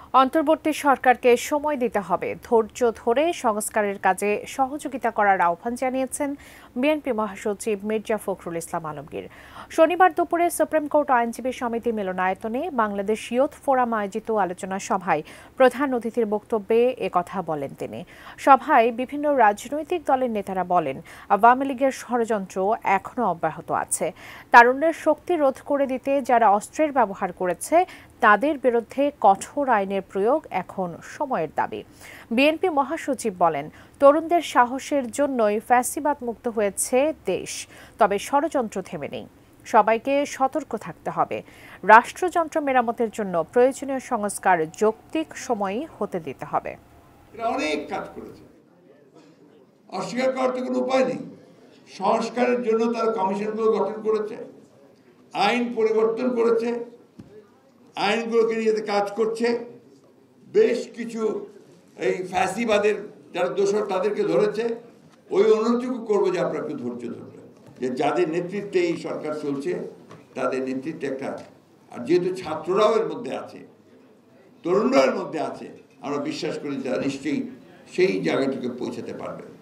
অন্তর্বর্তী সরকারকে সময় দিতে হবে, ধৈর্য ধরে সংস্কারের কাজে সহযোগিতা করার আহ্বান জানিয়েছেন বিএনপি মহাসচিব মির্জা ফখরুল ইসলাম আলমগীর। শনিবার দুপুরে সুপ্রিম কোর্ট আইনজীবী সমিতি মিলনায়তনে বাংলাদেশ ইয়ুথ ফোরাম আয়োজিত আলোচনা সভায় প্রধান অতিথির বক্তব্যে একথা বলেন তিনি। সভায় বিভিন্ন রাজনৈতিক দলের নেতারা বলেন, আওয়ামী লীগের ষড়যন্ত্র এখনও অব্যাহত আছে। তারুণ্যের শক্তি রোধ করে দিতে যারা অস্ত্রের ব্যবহার করেছে তাদের বিরুদ্ধে কঠোর আইনের প্রয়োগ এখন সময়ের দাবি। বিএনপি মহাসচিব বলেন, তরুণদের সাহসের জন্যই ফ্যাসিবাদ মুক্ত হয়েছে দেশ, তবে ষড়যন্ত্র থেমে নেই। সবাইকে সতর্ক থাকতে হবে। রাষ্ট্রযন্ত্র মেরামতের জন্য প্রয়োজনীয় সংস্কার যৌক্তিক সময়ই হতে দিতে হবে। অনেক কাজ করেছে, অস্বীকার করার তো কোনো উপায় নেই। সংস্কারের জন্য তার কমিশনগুলো গঠন করেছে, আইন পরিবর্তন করেছে, আইনগুলোকে নিয়ে কাজ করছে। বেশ কিছু এই ফ্যাসিবাদের যারা দোষর তাদেরকে ধরেছে। ওই অনুরোধটুকু করবো যে আপনারা একটু ধৈর্য ধরবেন, যে যাদের নেতৃত্বে এই সরকার চলছে তাদের নেতৃত্বে একটা, আর যেহেতু ছাত্ররাও এর মধ্যে আছে, তরুণরাও এর মধ্যে আছে, আমরা বিশ্বাস করি তারা নিশ্চয়ই সেই জায়গাটুকু পৌঁছাতে পারবেন।